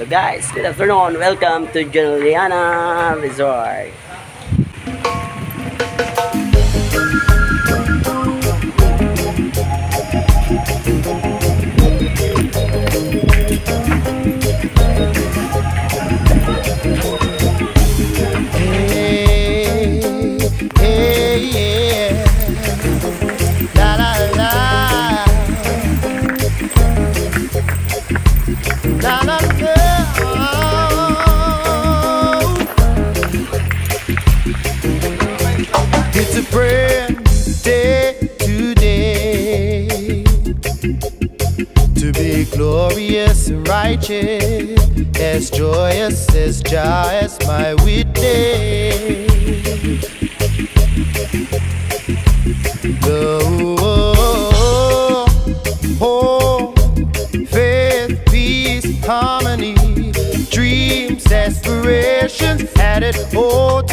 guys, good afternoon. Welcome to Juliana Resort. Hey, hey, yeah. La la la. La la la. It's a brand new day today, to be glorious and righteous, as joyous as Jah as my witness. Love, hope, faith, peace, harmony, dreams, aspirations, had it all